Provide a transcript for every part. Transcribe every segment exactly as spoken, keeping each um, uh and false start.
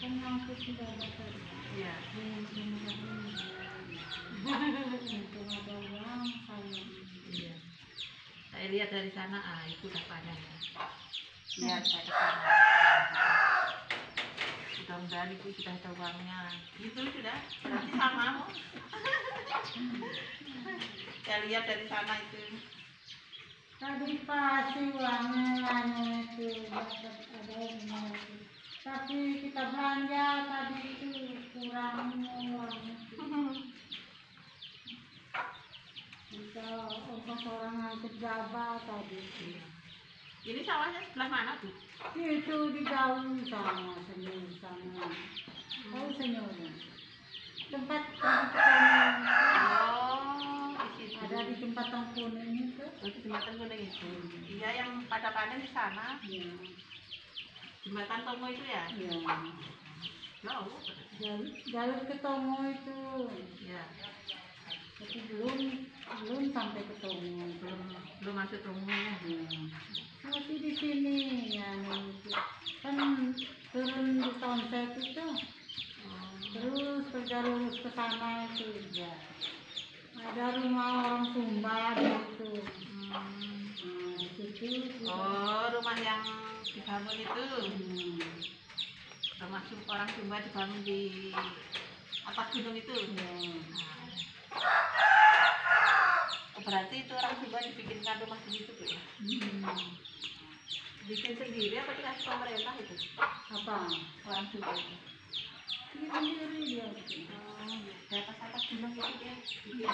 Aku sudah dapat. Iya. Itu ada uang saya. Iya. Saya lihat dari sana, ah itu udah panen ya. Lihat saya ke sana. Mudah-mudahan itu sudah ada uangnya. Itu sudah, berarti sama. Saya lihat dari sana itu. Tadi pasti uangnya itu dapat ada uangnya itu. Tapi kita belanja tadi itu kurang uang. Kita ongkos orang ngangkut gabah tadi. Iya. Ini sawahnya sebelah mana tuh? Itu di daun sama senyum sama. Tahu senyumnya? Tempat tempat kuning. Oh, di situ. Ada di tempat yang kuning itu. Oh, di jembatan kuning itu. Iya, yang pada panen di sana. Iya. Jembatan Tomo itu ya? Iya. Jauh. Jalur, jalur ke Tomo itu. Iya. Tapi belum belum sampai ke Tomo. Belum belum masuk Tomo ya. Iya. Masih di sini ya, itu. Kan turun di Tonsek itu. Oh. Terus kerja lurus ke sana itu ya. Ada rumah orang Sumba gitu. Hmm. Nah, di situ. Oh, rumah yang dibangun itu. Hmm. Rumah Sum- orang Sumba dibangun di atas gunung itu. Ya. Oh, berarti itu orang Sumba dibikinkan rumah begitu Bu ya? Hmm. Bikin sendiri apa dikasih pemerintah itu? Apa? Orang Sumba itu. Ini sendiri dia. Oh, di atas atas gunung itu dia bikin.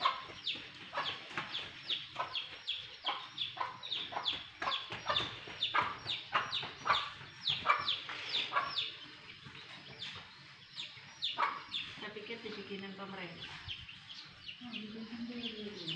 Saya pikir dibikinin pemerintah. Nah, bikin sendiri dia.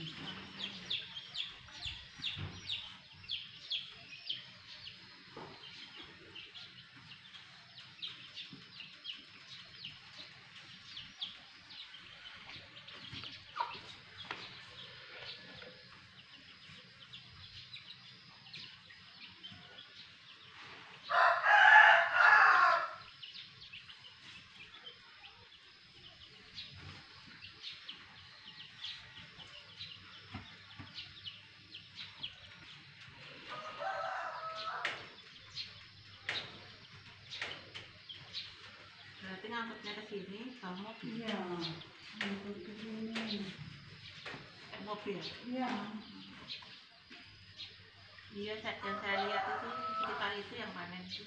Berarti ngangkutnya ke sini bawa mobil. Iya. Untuk ke sini. Mobil. Iya. Iya, saya- yang saya lihat itu sekitar itu yang panen itu.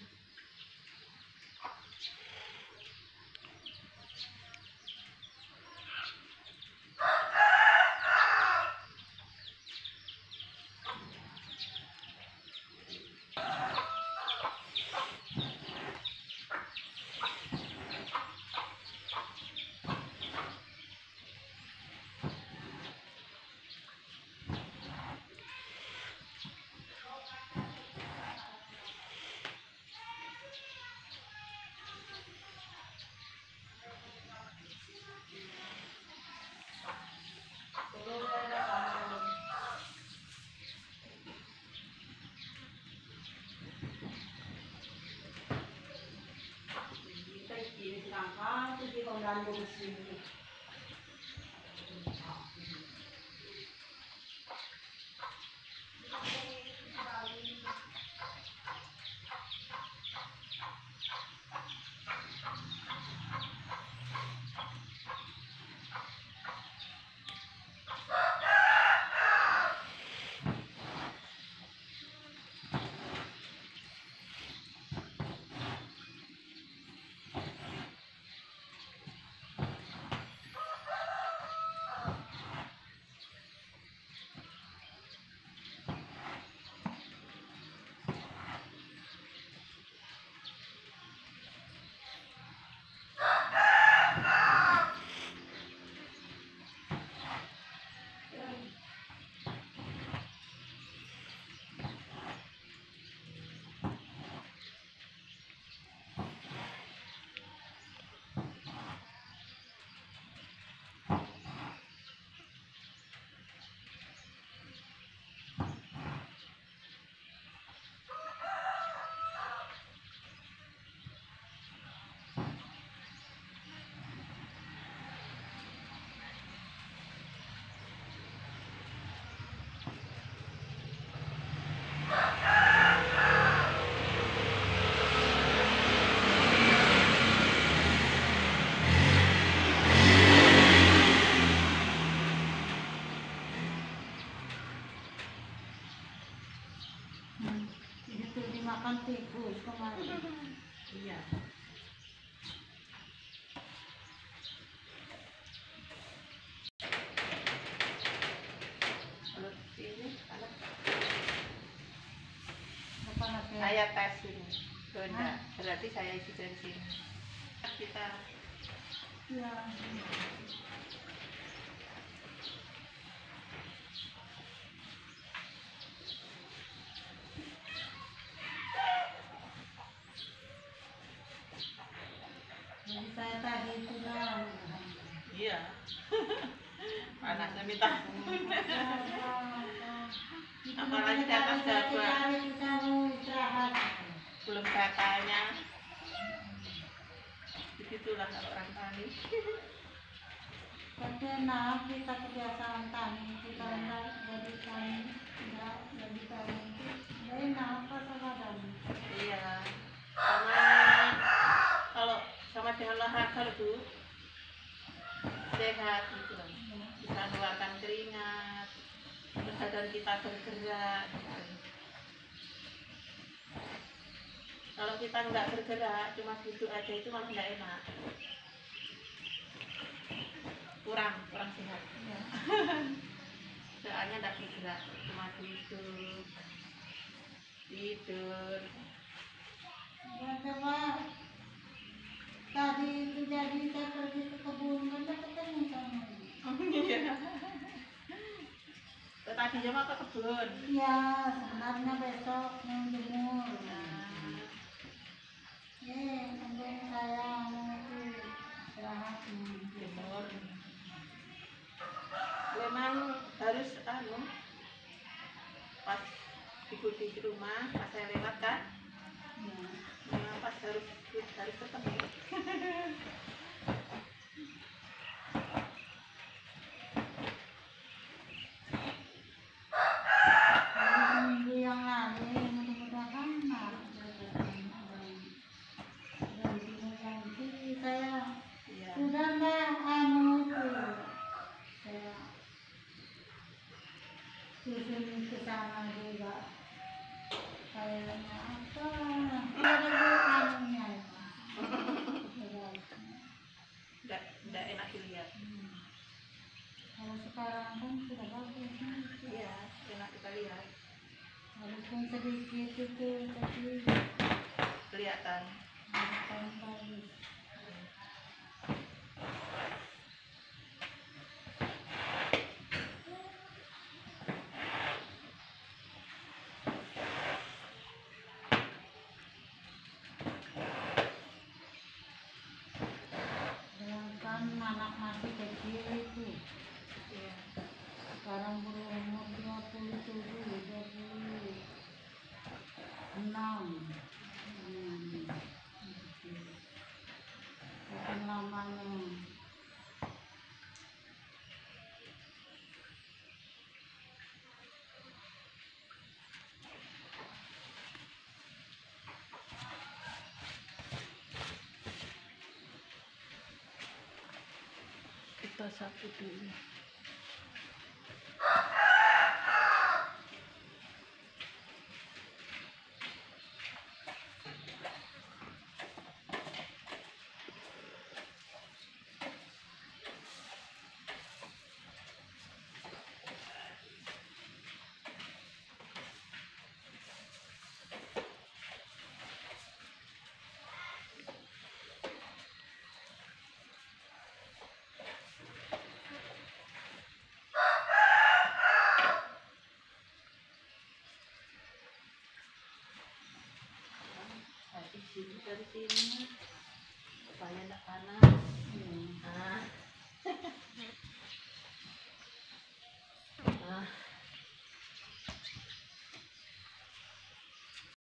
saya tes ini. Oh, enggak. Hah? Berarti saya isi dari sini. Kita Ya. Jadi saya tadi itu lah. iya. Panasnya minta. Apalagi di atas gabah. Belum saya tanya. Begitulah kalau orang tani. Tapi enak kita kebiasaan tani, kita enggak jadi tani, enggak jadi tani itu enak apa sama tani. Iya. Sama kalau sama dengan olahraga itu sehat gitu loh. Bisa mengeluarkan keringat, badan kita bergerak. Gitu. Kalau kita nggak bergerak, cuma duduk aja itu malah nggak enak. Kurang, kurang sehat. Ya. Soalnya nggak bergerak, cuma duduk, tidur. Ya coba tadi itu jadi saya pergi ke kebun kan saya ketemu sama ibu. Iya. Tadinya mau ke kebun. Iya, sebenarnya besok mau jemur. Nah, Eh, kemudian saya mau itu istirahat mau jemur. Memang harus anu pas ibu di rumah pas saya lewat kan, Ya. memang pas harus harus ketemu. Baru seminggu yang lalu mudah-mudahan nah, ganti-ganti saya Iya. sudah nggak anu itu saya susun ke sana juga kayaknya apa ada anunya Nggak nggak enak dilihat. kalau sekarang kan sudah bagus Iya, enak kita lihat. walaupun sedikit itu tapi Kelihatan. bukan bagus. Sedangkan anak masih kecil itu Iya. sekarang berumur dua puluh tujuh, dua puluh enam. Hmm. Saking lamanya. Kita sapu dulu. Isi dari sini supaya tidak panas. Hmm. Nah. Nah.